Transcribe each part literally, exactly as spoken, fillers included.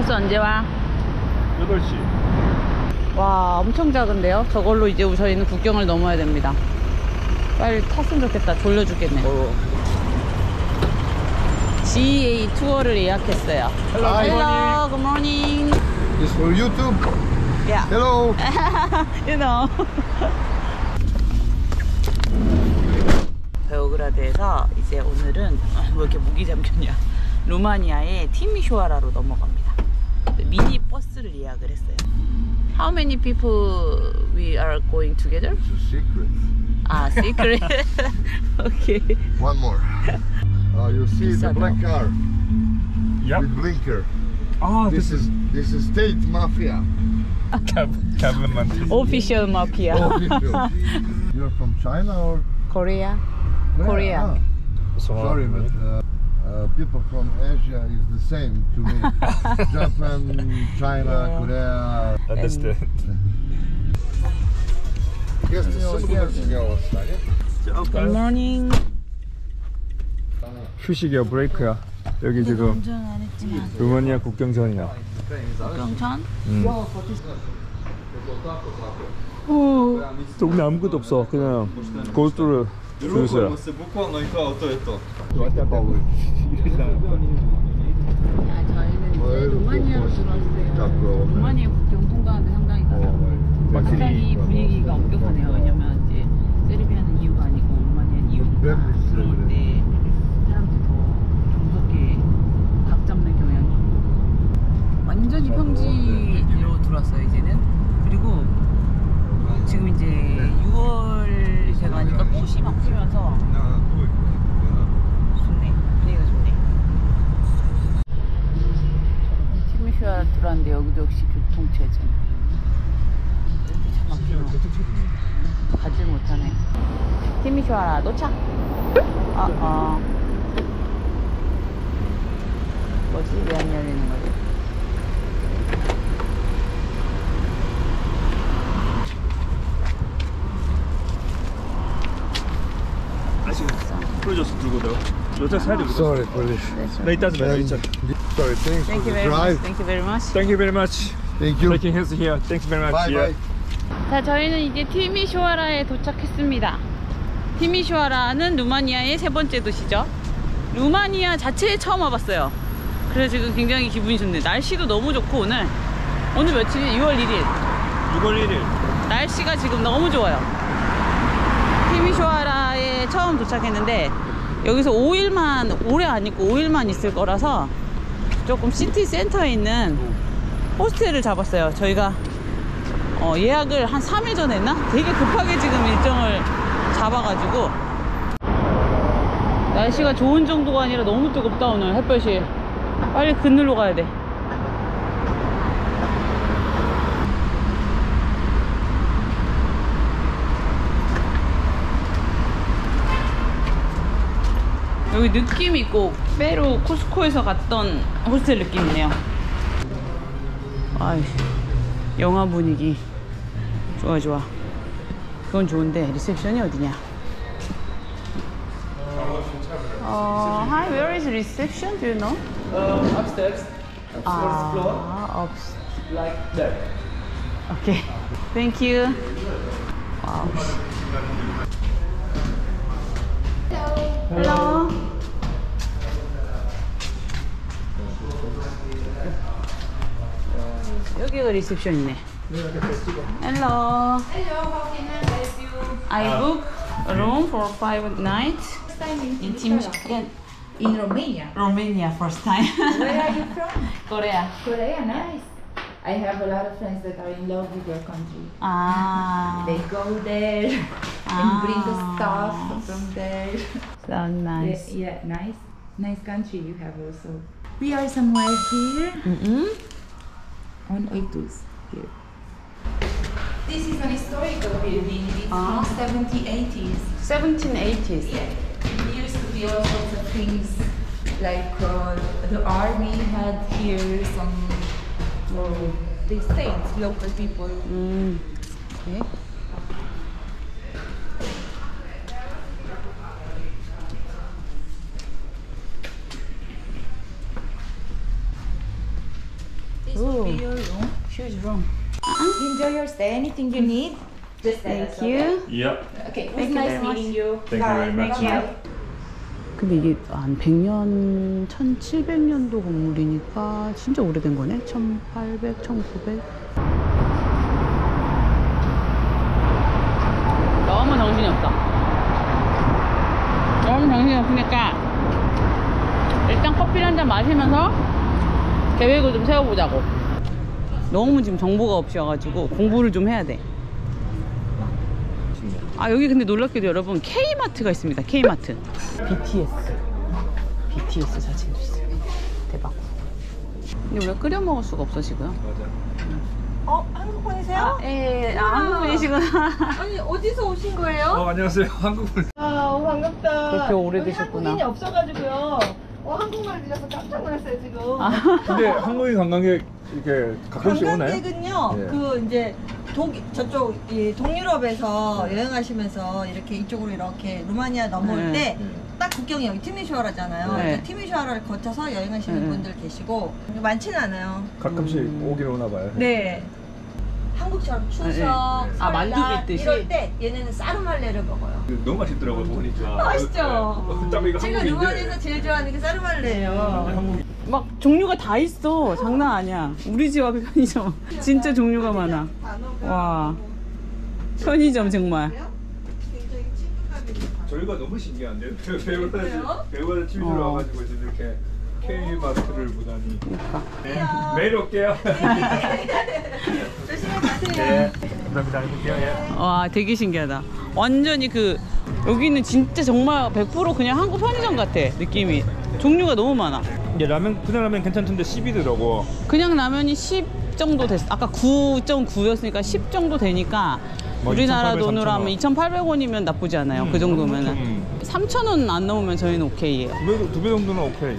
버스 언제 와? 여덟 시. 와, 엄청 작은데요? 저걸로 이제 저희는 국경을 넘어야 됩니다. 빨리 탔으면 좋겠다. 졸려 죽겠네. 어. 지에이 투어를 예약했어요. Hello, Hello, good morning. It's for YouTube. Yeah. Hello. You know. 베오그라드에서 이제 오늘은 왜 이렇게 목이 잠겼냐? 루마니아의 티미쇼아라로 넘어갑니다. 미니 버스를 예약을 했어요. How many people we are going together? It's a secret. 아, secret. Okay. One more. Uh, you see the black car Yep. with blinker. Ah, This is this is state mafia. government. Official mafia. Oh, people. You're from China or Korea. where? Korea. Ah, sorry, but uh, uh, people from Asia is the same to me. Japan, China, Yeah. Korea. Understand. Yes, the Good morning. 휴식이야, 브레이크야. 여기 지금 운전 안 했지만 루마니아 국경선이야. 국경선? 음. 오, 동네 아무것도 없어. 그냥 고속도로 줄서야. 야, 저희는 이제 루마니아로 들어왔어요. 루마니아 국경 통과하는데 상당히 가깝고 상당히 분위기가 엄격하네요. 왜냐면 이제 세르비아는 이유가 아니고 루마니아는 이유니까 그럴 때 사람들이 더 무섭게 각 잡는 경향이 완전히 평지로 들어왔어요 이제는. 그리고 지금 이제 유월이 돼가니까 꽃이 막 피면서 좋네. 분위기가 좋네. 티미쇼아 들어왔는데 여기도 역시 교통체증. 차 막히노. 가질 못하네. 티미쇼아라 도착. 아, 아. 뭐지? 왜 안 열리는 거지? 풀어줘서 들고 들어. 여자 살이 Sorry for this. 네, it doesn't matter. And- It's okay. Sorry, thanks Thank for you the very much. drive. Thank you very much. Thank you very much. Thank you. Taking hands here. Thanks very much. Bye Yeah. bye. 자, 저희는 이제 티미쇼아라에 도착했습니다. 티미쇼아라는 루마니아의 세 번째 도시죠. 루마니아 자체에 처음 와봤어요. 그래서 지금 굉장히 기분이 좋네. 날씨도 너무 좋고 오늘 오늘 며칠이? 유월 일일. 유월 일일. 날씨가 지금 너무 좋아요. 티미쇼아라에 처음 도착했는데 여기서 오 일만, 오래 안 있고 오 일만 있을 거라서 조금 시티 센터에 있는 호스텔을 잡았어요. 저희가 어, 예약을 한 삼 일 전에 했나? 되게 급하게 지금 일정을 잡아가지고 날씨가 좋은 정도가 아니라 너무 뜨겁다 오늘 햇볕이. 빨리 그늘로 가야 돼. 여기 느낌 있고 페루 쿠스코에서 갔던 호스텔 느낌이네요. 아이, 영화 분위기 좋아 좋아. 그건 좋은데 리셉션이 어디냐? 어, hi, where is reception? Do you know? Um, upstairs, upstairs 아, floor, ups. like that. Okay, thank you. 와우. Hello. 여기가 리셉션이네. Hello. Hello, how can I help you? I book a room for five nights First time in in Timisoara. Tim In Romania. Romania. First time. Where are you from? Korea. Korea, nice. I have a lot of friends that are in love with your country. Ah, They go there and bring the stuff from there. so nice. Yeah, yeah, nice. Nice country you have also. We are somewhere here Mm-mm. on Oitus. Here. This is an historical building. It's Ah. from seventeen eighties. seventeen eighties. Yeah. It used to be all sorts of things like uh, the army had here some uh, the states, local people. 음, 네. your room. Huge room. Enjoy your stay. Anything you need, just tell us. Thank you. Yep. Okay, it was Thank you nice very much. meeting you. Thank you very much. Bye. 근데 이게 한 백 년, 천칠백 년도 건물이니까 진짜 오래된 거네. 천팔백, 천구백. 너무 정신이 없어. 너무 정신이 없으니까 일단 커피를 한 잔 마시면서 계획을 좀 세워보자고. 너무 지금 정보가 없어가지고 공부를 좀 해야 돼. 아, 여기 근데 놀랍게도 여러분 K마트가 있습니다. K마트. 비티에스 비티에스 사진도 있어요. 대박. 근데 왜 끓여 먹을 수가 없어 지금? 어, 한국 분이세요? 예, 아, 한국 분이시구나. 아니, 어디서 오신 거예요? 어, 안녕하세요. 한국분. 아, 반갑다. 그렇게 여기 오래되셨구나. 한국인이 없어가지고요. 어, 한국말 들려서 깜짝 놀랐어요, 지금. 아, 근데 한국인 관광객 이렇게 가끔씩 오나요? 관광객은요, 예. 그 이제 독 저쪽 이 동유럽에서 여행하시면서 이렇게 이쪽으로 이렇게 루마니아 넘어올 네. 때 딱 국경이 여기 티미슈아라잖아요. 네. 티미슈아라를 거쳐서 여행하시는 네. 분들 계시고 많지는 않아요. 가끔씩 음. 오긴 오나 봐요. 네. 한국처럼 추석, 네. 아, 설날 만두 빚듯이? 이럴 때 얘네는 사르말레를 먹어요. 너무 맛있더라고요, 보니까. 맛있죠? 딱 이거 제가 한국인데. 루마니아에서 제일 좋아하는 게 사르말레예요. 한국인. 막 종류가 다 있어. 장난 아니야. 우리 집 앞에 편의점 진짜 종류가 많아. 와, 편의점 정말. 저희가 너무 신기한데 배우가 배우가 취미로 어. 와가지고 지금 이렇게 K마트를 보다니. 그러니까. 네. 매일 올게요. 조심히 가세요. 네. 감사합니다. 안녕히 예. 와, 되게 신기하다. 완전히 그 여기는 진짜 정말 백 퍼센트 그냥 한국 편의점 같아. 느낌이. 종류가 너무 많아. 이제 라면 그냥 라면 괜찮던데 십이더라고. 그냥 라면이 십 정도 됐어. 아까 구 점 구였으니까 십 정도 되니까 뭐 우리나라 이천팔백, 돈으로 하면 이천팔백 원이면 나쁘지 않아요. 음, 그 정도면은. 음. 삼천 원 안 넘으면 저희는 오케이예요. 두배 두 배 정도는 오케이.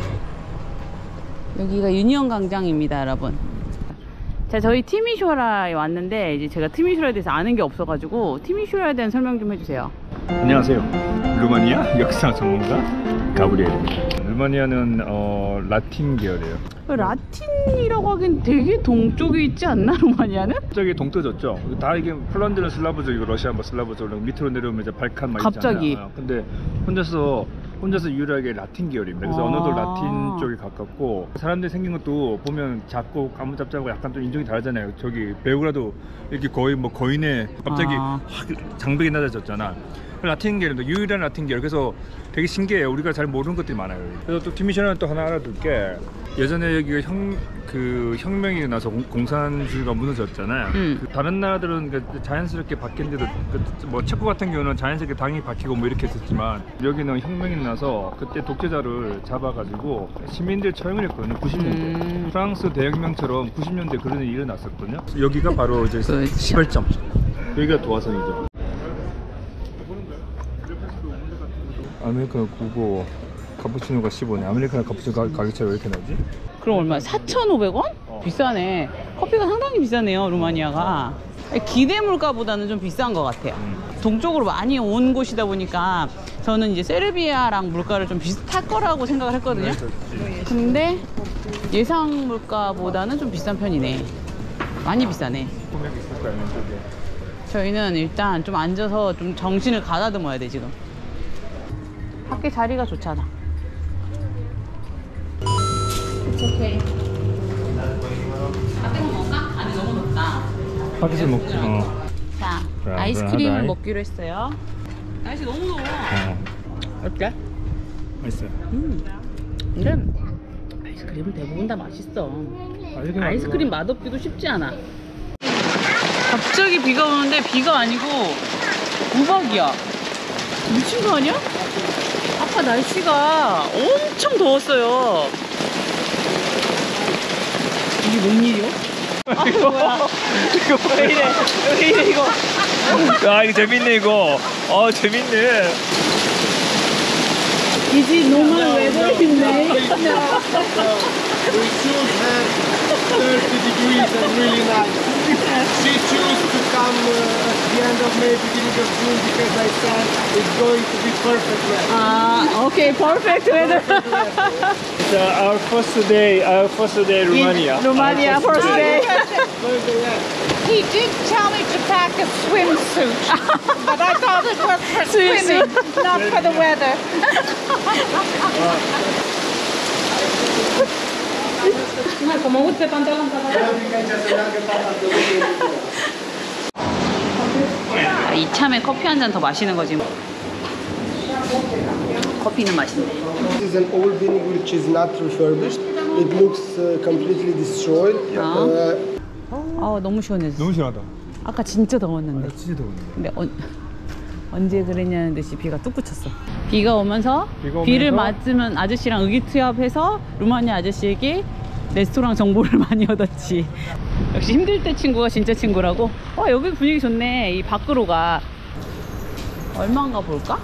여기가 유니언 광장입니다, 여러분. 자, 저희 티미쇼라에 왔는데 이제 제가 티미쇼라에 대해서 아는 게 없어가지고 티미쇼라에 대한 설명 좀 해주세요. 안녕하세요. 루마니아 역사 전문가 가브리엘입니다. 루마니아는 어, 라틴 계열이에요. 라틴이라고 하긴 되게 동쪽에 있지 않나, 루마니아는? 갑자기 동떨어졌죠. 다 이게 폴란드는 슬라브족이고 러시아 뭐 슬라브족, 밑으로 내려오면 이제 발칸 막 갑자기. 있잖아요. 근데 혼자서 혼자서 유일하게 라틴 계열입니다. 그래서 아. 언어도 라틴 쪽에 가깝고 사람들이 생긴 것도 보면 작고 가무잡잡하고 약간 좀 인종이 다르잖아요. 저기 배우라도 이렇게 거의 뭐 거인의 갑자기 아. 확 장벽이 낮아졌잖아. 라틴 계열도 유일한 라틴 계열. 그래서 되게 신기해요. 우리가 잘 모르는 것들이 많아요. 그래서 또 티미션은 또 하나 알아둘 게 예전에 여기가 형, 그 혁명이 나서 공, 공산주의가 무너졌잖아요. 음. 그 다른 나라들은 그 자연스럽게 바뀌는데도 그, 뭐 체코 같은 경우는 자연스럽게 당이 바뀌고 뭐 이렇게 했었지만 여기는 혁명이 나서 그때 독재자를 잡아가지고 시민들 처형을 했거든요. 구십 년대. 음. 프랑스 대혁명처럼 구십 년대 그런 일이 일어났었거든요. 여기가 바로 이제 그렇죠. 시발점. 여기가 도화선이죠. 아메리카노 구고 카푸치노가 십오 원. 아메리카노 카푸치노 가, 가격 차이가 왜 이렇게 나지? 그럼 얼마? 사천오백 원? 어. 비싸네. 커피가 상당히 비싸네요, 루마니아가. 기대 물가보다는 좀 비싼 것 같아요. 음. 동쪽으로 많이 온 곳이다 보니까 저는 이제 세르비아랑 물가를 좀 비슷할 거라고 생각을 했거든요. 근데 예상 물가보다는 좀 비싼 편이네. 많이 비싸네. 금액이 있을 거야, 왼쪽에. 저희는 일단 좀 앉아서 좀 정신을 가다듬어야 돼, 지금. 밖에 자리가 좋잖아. 오케이. 앞에 거 먹을까? 안에 너무 높다. 밖에서 먹지. 어. 자, 그래, 아이스크림을 그래, 먹기로 했어요. 날씨 너무 더워. 어. 어때? 맛있어요. 음. 근데 아이스크림은 대부분 다 맛있어. 아이스크림, 아이스크림 맛없기도 쉽지 않아. 갑자기 비가 오는데 비가 아니고 우박이야. 미친 거 아니야? 아까 날씨가 엄청 더웠어요. 이게 뭔 일이야? 아, 뭐야? 이거 왜 이래? 왜 이래 이거? 아 이거 재밌네 이거. 어 재밌네. Is it normal weather in May? We should have thirty degrees and really nice. She chose to come uh, at the end of May, beginning of June because I said it's going to be perfect weather. 아, okay, perfect weather. uh, our first day, our first day Romania. Romania first day. He did tell me to pack a swimsuit, but I thought it was for swimming, not for the weather. 아, 이참에 커피 한 잔 더 마시는 거지. 커피는 맛있네. This is an old building which is not refurbished. It looks uh, completely destroyed. 아. Uh, 아, 너무 시원해. 너무 시원하다. 아까 진짜 더웠는데. 진짜 더운데. 근데 언, 언제 그랬냐는 듯이 비가 뚝 그쳤어. 비가 오면서, 비가 오면서 비를 맞으면 아저씨랑 의기투합해서 루마니아 아저씨에게 레스토랑 정보를 많이 얻었지. 역시 힘들 때 친구가 진짜 친구라고. 어, 여기 분위기 좋네. 이 밖으로 가. 얼마인가 볼까?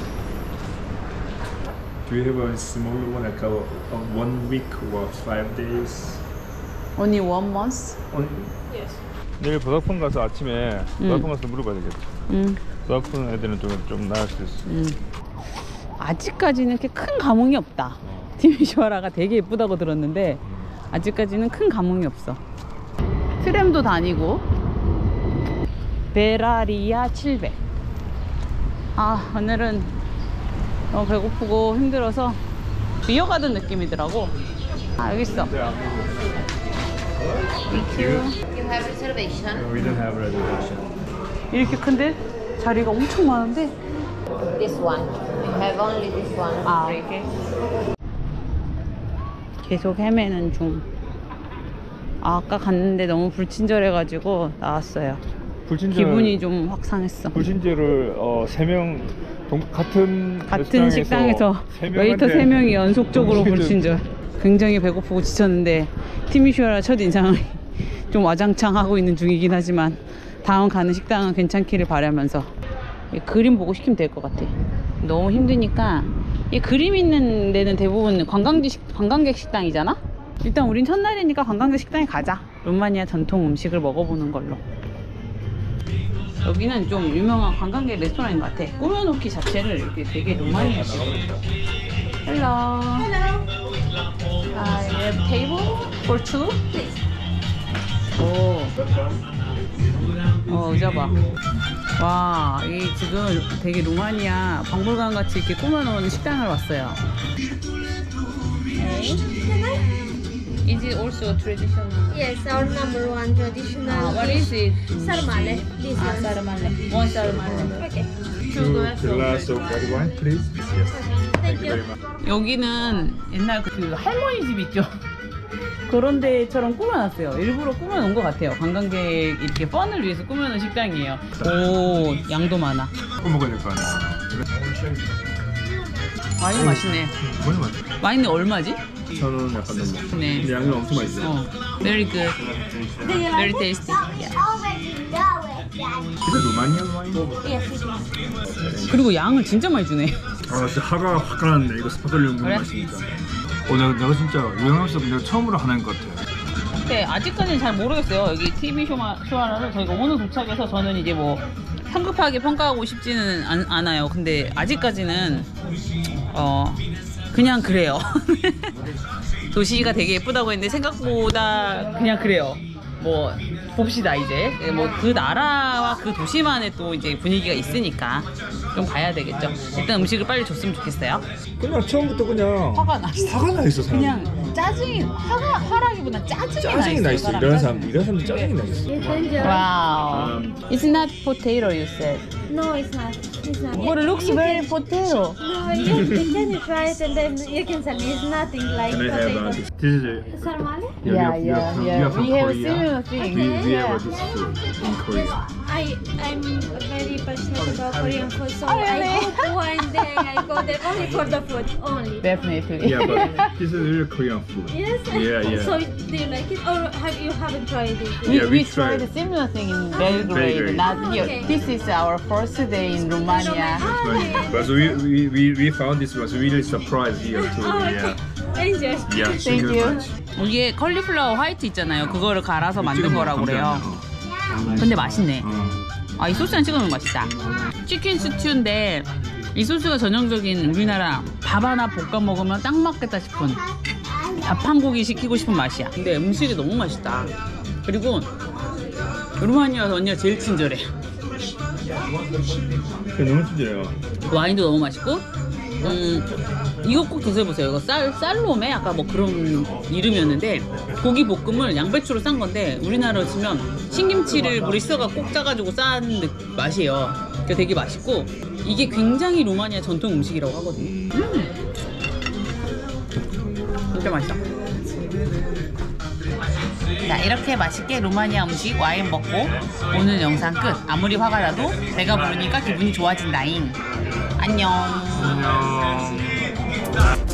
Do you have a smaller one, like a, a one week or five days? Only one month? On... Yes. 내일 보다폰 가서 아침에 보다폰 가서 물어봐야 되겠다. 응. 보다폰 애들은 좀, 좀 나을 수 있어. 음. 아직까지는 이렇게 큰 감흥이 없다. 티미슈아라가 되게 예쁘다고 들었는데 아직까지는 큰 감흥이 없어. 트램도 다니고. 베라리아 칠백. 아, 오늘은 너무 배고프고 힘들어서 비어가던 느낌이더라고. 아, 여기 있어. Yeah. Thank you. You have reservation? We don't have reservation. 이렇게 큰데 자리가 엄청 많은데. This one. You have only this one. 아, 이렇게 계속 헤매는 중. 아, 아까 갔는데 너무 불친절해가지고 나왔어요. 불친절. 기분이 좀 확 상했어. 불친절을 어, 세 명 같은 같은 식당에서 웨이터 세 명이 연속적으로 불친절. 굉장히 배고프고 지쳤는데 티미슈아라 첫 인상이 좀 와장창 하고 있는 중이긴 하지만 다음 가는 식당은 괜찮기를 바라면서 그림 보고 시키면 될 것 같아. 너무 힘드니까 이 그림 있는 데는 대부분 관광지 식, 관광객 식당이잖아. 일단 우린 첫날이니까 관광객 식당에 가자. 루마니아 전통 음식을 먹어보는 걸로. 여기는 좀 유명한 관광객 레스토랑인 것 같아. 꾸며놓기 자체를 이렇게 되게 루마니아식으로. Hello. Hello. I have table for two. 오. 어, 의자 봐. 와, 이 지금 되게 루마니아 박물관 같이 이렇게 꾸며놓은 식당을 왔어요. Is it also traditional? Yes, our number one traditional. Ah, what is it? Sarmale. This 아, one. sarmale. One sarmale. Okay. Two glass of glass of white wine, please. Yes. Thank you. 여기는 옛날 그 할머니 집 있죠? 그런 데처럼 꾸며놨어요. 일부러 꾸며놓은 것 같아요. 관광객 이렇게 펀을 위해서 꾸며놓은 식당이에요. 오, 양도 많아. 꼭 먹어야 될 거 아니야. 와인 맛있네. 뭐냐 맛있어? 와인은 얼마지? 저는 약간 넘어. 네. 근데 양이 엄청 맛있어요. 어, very good. Very tasty. Yeah. 이거 루마니아 와인? Yes, it is. 그리고 양을 진짜 많이 주네. 아 진짜 화가 확 가는데 이거 스파클링 너무 그래? 맛있으니까. 어 내가, 내가 진짜 여행하면서 내가 처음으로 하는 것 같아. 근데 아직까지는 잘 모르겠어요. 여기 티비 쇼하라를 저희가 오늘 도착해서 저는 이제 뭐 성급하게 평가하고 싶지는 않, 않아요. 근데 아직까지는 어 그냥 그래요. 도시가 되게 예쁘다고 했는데 생각보다 그냥 그래요. 뭐 봅시다 이제 뭐 그 나라와 그 도시만의 또 이제 분위기가 있으니까 좀 봐야 되겠죠. 일단 음식을 빨리 줬으면 좋겠어요. 그냥 처음부터 그냥 화가 나 있어. 화가 나 있어 사람. 그냥 짜증이 화가 화라기보다 짜증이, 짜증이 나 있어. 이런 사람 이런 사람들 짜증이 나 있어. You can just. Wow. It's not potato, you said. No, it's not. It's not. But it looks very potato. No, you, you can you try it and then you can tell me it's nothing like Can I have uh, potato. this? This is a, Sarmale? Yeah, we are, we yeah, are from, yeah. We are from We have Korea. similar thing. We, we Yeah. have this food in Korea. I I'm very passionate about Korean food, so Oh, really? I hope one day I go there only for the food only. Definitely. Yeah, but this is real Korean food. Yes. Yeah, yeah. So do you like it, or have you haven't tried it? We, Yeah, we we tried tried. a similar thing in Belgrade, Belgrade. not here. Okay. This is our first day in Romania. Ah, But we, we, we, we found this was really surprised here too. Oh, Yeah. okay. Enjoy. Yeah. Thank very you. much. 이게 컬리플라워 화이트 있잖아요. 그거를 갈아서 만든 찍어 거라고 먹으면 그래요. 감사합니다. 근데 맛있네. 어. 아, 이 소스랑 찍으면 맛있다. 치킨 스튜인데 이 소스가 전형적인 우리나라 밥 하나 볶아 먹으면 딱 맞겠다 싶은 밥 한 고기 시키고 싶은 맛이야. 근데 음식이 너무 맛있다. 그리고 루마니아 와서 언니가 제일 친절해. 너무 친절해요. 와인도 너무 맛있고, 음 이거 꼭 드셔보세요. 이거 쌀 쌀로메 아까 뭐 그런 이름이었는데 고기 볶음을 양배추로 싼 건데 우리나라로 치면 신김치를 물에 씻어가 꼭 짜가지고 싼 느- 맛이에요. 그래서 되게 맛있고 이게 굉장히 루마니아 전통 음식이라고 하거든요. 음. 진짜 맛있어. 자, 이렇게 맛있게 루마니아 음식 와인 먹고 오늘 영상 끝. 아무리 화가 나도 배가 부르니까 기분이 좋아진다잉. 안녕. 안녕.